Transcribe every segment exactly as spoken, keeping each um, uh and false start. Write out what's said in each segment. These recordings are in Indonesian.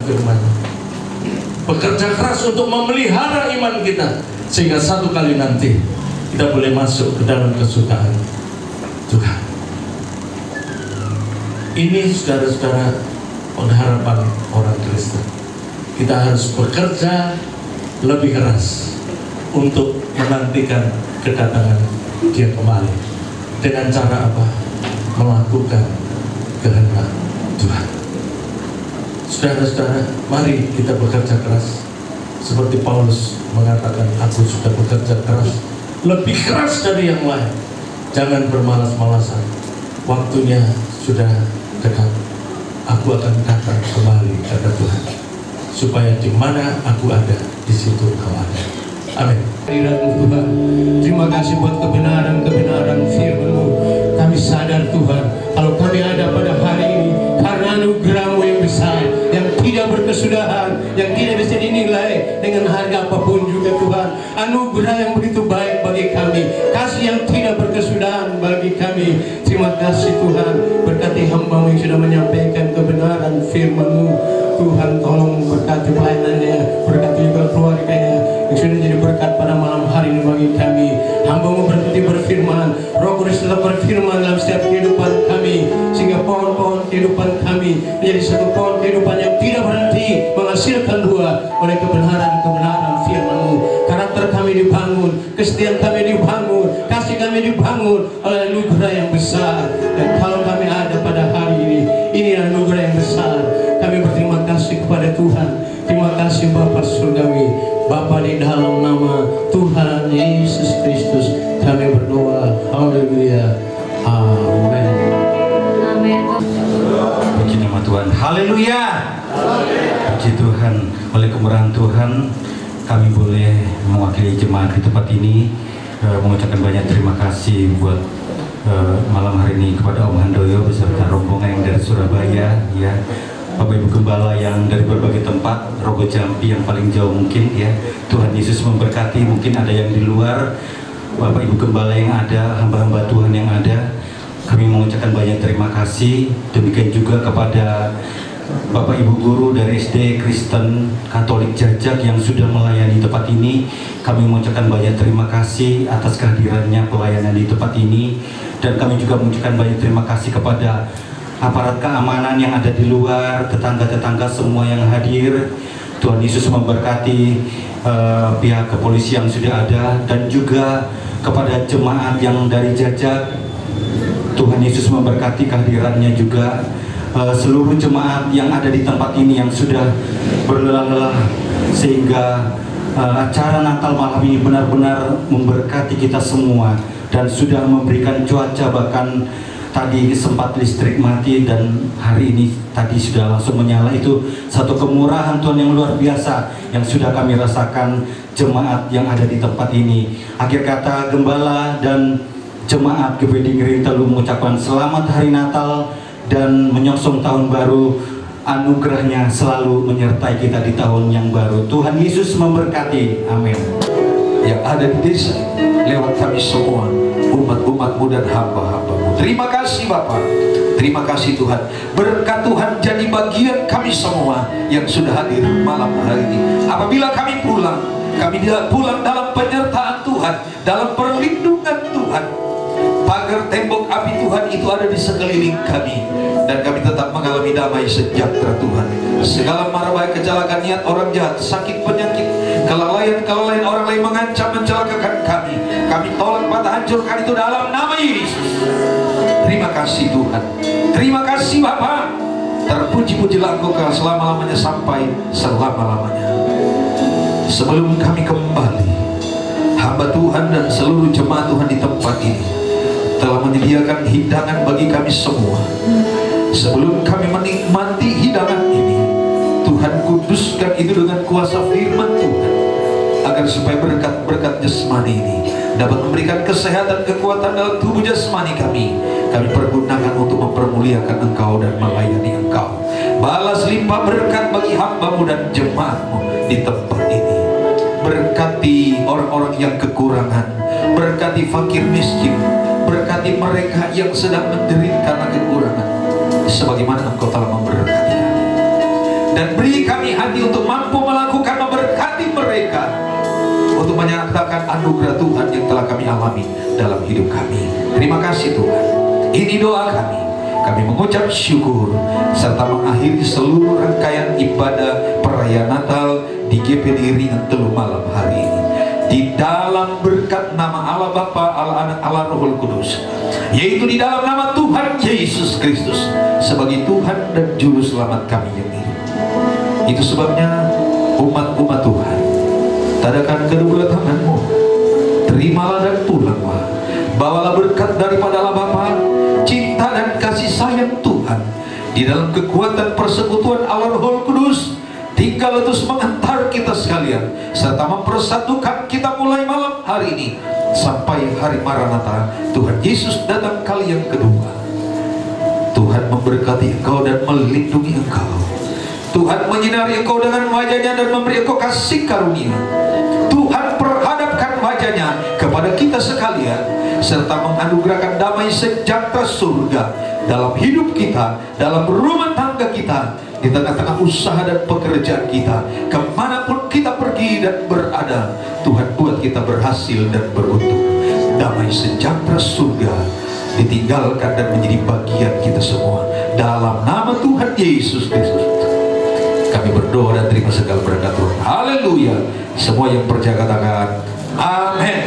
firman. Bekerja keras untuk memelihara iman kita, sehingga satu kali nanti kita boleh masuk ke dalam kesukaan Tuhan. Ini saudara-saudara pengharapan orang Kristen. Kita harus bekerja lebih keras untuk menantikan kedatangan Dia kembali. Dengan cara apa? Melakukan kehendak Tuhan. Saudara-saudara, mari kita bekerja keras. Seperti Paulus mengatakan, aku sudah bekerja keras, lebih keras dari yang lain. Jangan bermalas-malasan. Waktunya sudah dekat. Aku akan datang kembali, kata Tuhan, supaya di mana aku ada, di situ Kau ada. Amin. Tuhan, terima kasih buat kebenaran-kebenaran firman-Mu. Kami sadar Tuhan, kalau kami ada pada hari ini karena anugerah-Mu yang besar, yang tidak berkesudahan, yang tidak bisa dinilai dengan harga apapun juga Tuhan. Anugerah yang begitu baik bagi kami, kasih yang tidak berkesudahan bagi kami. Terima kasih Tuhan, berkati hamba-Mu yang sudah menyampaikan kebenaran firman-Mu. Tuhan tolong berkati pelayanannya, berkati juga keluarganya yang sudah jadi berkat pada malam hari ini bagi kami. Hamba-Mu berhenti berfirman, Roh Kudus tetap berfirman dalam setiap kehidupan kami, sehingga pohon-pohon kehidupan kami menjadi satu pohon kehidupan yang tidak berhenti menghasilkan buah oleh kebenaran-kebenaran firman-Mu. Karakter kami dibangun, kesetiaan kami dibangun, kasih kami dibangun oleh anugerah yang besar. Dan kalau kami ada pada hari ini, ini anugerah yang besar. Kami berterima kasih kepada Tuhan. Terima kasih Bapa Surgawi, Bapa di dalam nama Tuhan Yesus Kristus kami berdoa. Haleluya. Amin. Amin. Puji nama Tuhan. Haleluya. Puji Tuhan. Oleh kemurahan Tuhan, kami boleh mewakili jemaat di tempat ini uh, mengucapkan banyak terima kasih buat uh, malam hari ini kepada Om Handoyo beserta rombongan yang dari Surabaya, ya. Bapak Ibu Gembala yang dari berbagai tempat, Rogo Jambi yang paling jauh mungkin, ya. Tuhan Yesus memberkati. Mungkin ada yang di luar, Bapak Ibu Gembala yang ada, hamba-hamba Tuhan yang ada, kami mengucapkan banyak terima kasih. Demikian juga kepada Bapak Ibu Guru dari S D Kristen Katolik Jajak yang sudah melayani tempat ini. Kami mengucapkan banyak terima kasih atas kehadirannya pelayanan di tempat ini. Dan kami juga mengucapkan banyak terima kasih kepada aparat keamanan yang ada di luar, tetangga-tetangga semua yang hadir. Tuhan Yesus memberkati uh, pihak kepolisian yang sudah ada, dan juga kepada jemaat yang dari Jajak. Tuhan Yesus memberkati kehadirannya juga. Uh, seluruh jemaat yang ada di tempat ini yang sudah berlelah-lelah, sehingga uh, acara Natal malam ini benar-benar memberkati kita semua, dan sudah memberikan cuaca, bahkan tadi sempat listrik mati dan hari ini tadi sudah langsung menyala. Itu satu kemurahan Tuhan yang luar biasa yang sudah kami rasakan jemaat yang ada di tempat ini. Akhir kata, Gembala dan jemaat G P D Ngeri Telu mengucapkan selamat hari Natal dan menyongsong tahun baru. Anugerahnya selalu menyertai kita di tahun yang baru. Tuhan Yesus memberkati. Amin. Yang ada di desa lewat kami semua, umat-umat-Mu dan hamba-hamba-Mu. Terima kasih Bapak, terima kasih Tuhan. Berkat Tuhan jadi bagian kami semua yang sudah hadir malam hari ini. Apabila kami pulang, kami tidak pulang dalam penyertaan Tuhan, dalam perlindungan Tuhan. Pagar tembok api Tuhan itu ada di sekeliling kami, dan kami tetap mengalami damai sejahtera Tuhan. Segala mara bahaya, kecelakaan, niat orang jahat, sakit, penyakit, kelalaian-kelalaian orang lain mengancam mencelakakan kami, kami tolak, patah, hancurkan itu dalam nama Yesus. Terima kasih Tuhan, terima kasih Bapa. Terpuji-pujilah Engkau selama-lamanya sampai selama-lamanya. Sebelum kami kembali, hamba Tuhan dan seluruh jemaat Tuhan di tempat ini telah menyediakan hidangan bagi kami semua. Sebelum kami menikmati hidangan ini, Tuhan kuduskan itu dengan kuasa firman Tuhan, agar supaya berkat-berkat jasmani ini dapat memberikan kesehatan, kekuatan dalam tubuh jasmani kami. Kami pergunakan untuk mempermuliakan Engkau dan melayani Engkau. Balas limpah berkat bagi hamba-Mu dan jemaat-Mu di tempat ini. Berkati orang-orang yang kekurangan, berkati fakir miskin, berkati mereka yang sedang menderita karena kekurangan, sebagaimana Engkau telah memberkati kami. dan beri kami hati untuk mampu melakukan, memberkati mereka, untuk menyatakan anugerah Tuhan yang telah kami alami dalam hidup kami. Terima kasih Tuhan. Ini doa kami. Kami mengucap syukur serta mengakhiri seluruh rangkaian ibadah perayaan Natal di G P D Ringan Telu malam hari ini. Di dalam berkat nama Allah Bapa, Allah Anak, Allah Roh Kudus, yaitu di dalam nama Tuhan Yesus Kristus sebagai Tuhan dan Juru Selamat kami yang hidup. Itu sebabnya umat-umat Tuhan, tadakan kedua tanganmu, terimalah dan pulanglah. Bawalah berkat daripada Allah Bapa, cinta dan kasih sayang Tuhan di dalam kekuatan persekutuan Allah Roh Kudus, tinggal terus mengantar kita sekalian serta mempersatukan kita mulai malam hari ini sampai hari Maranatha Tuhan Yesus datang kali yang kedua. Tuhan memberkati engkau dan melindungi engkau. Tuhan menyinari engkau dengan wajahnya dan memberi engkau kasih karunia. Tuhan perhadapkan wajahnya kepada kita sekalian serta menganugerahkan damai sejahtera surga dalam hidup kita, dalam rumah tangga kita, di tengah-tengah usaha dan pekerjaan kita, kemanapun kita pergi dan berada. Tuhan buat kita berhasil dan beruntung. Damai sejahtera surga ditinggalkan dan menjadi bagian kita semua dalam nama Tuhan Yesus Kristus. Kami berdoa dan terima segala berkat Tuhan. Haleluya. Semua yang percaya katakan amin.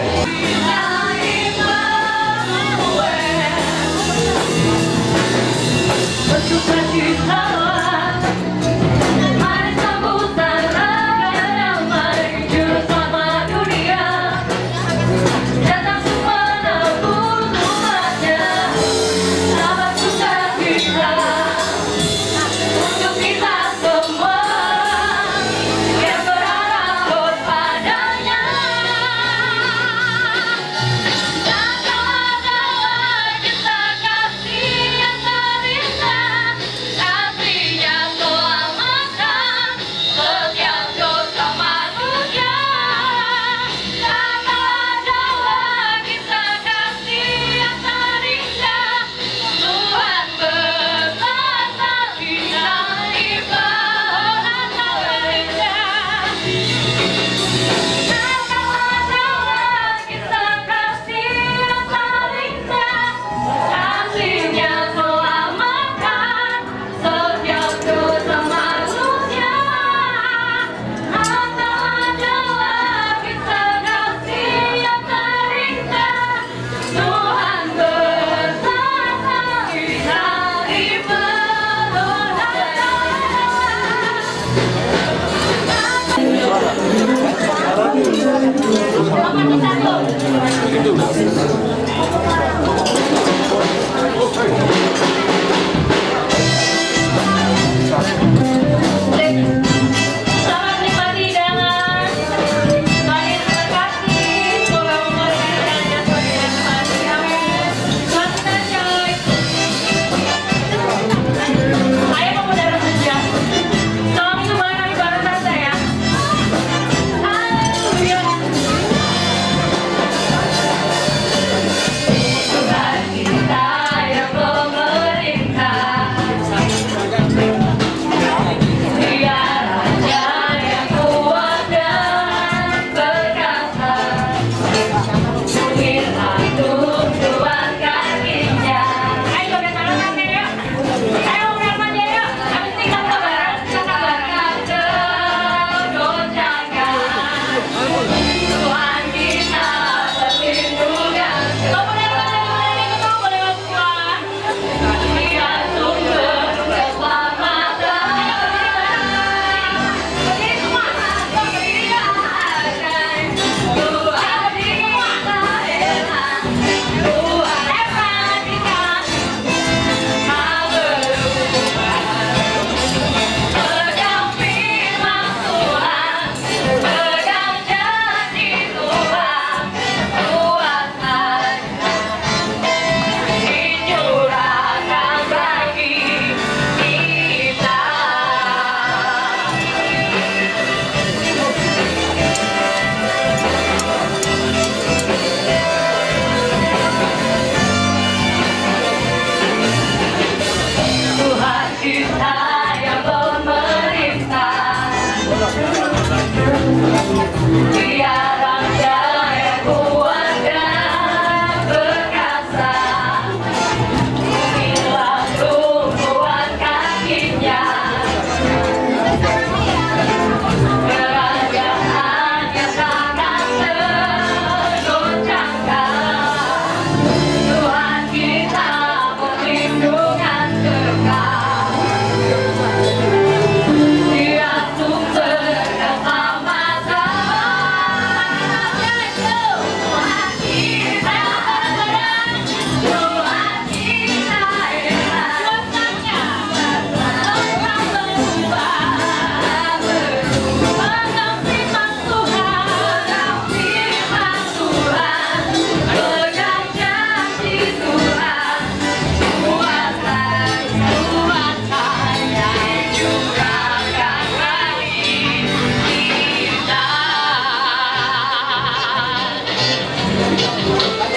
Kita yang Tuhan.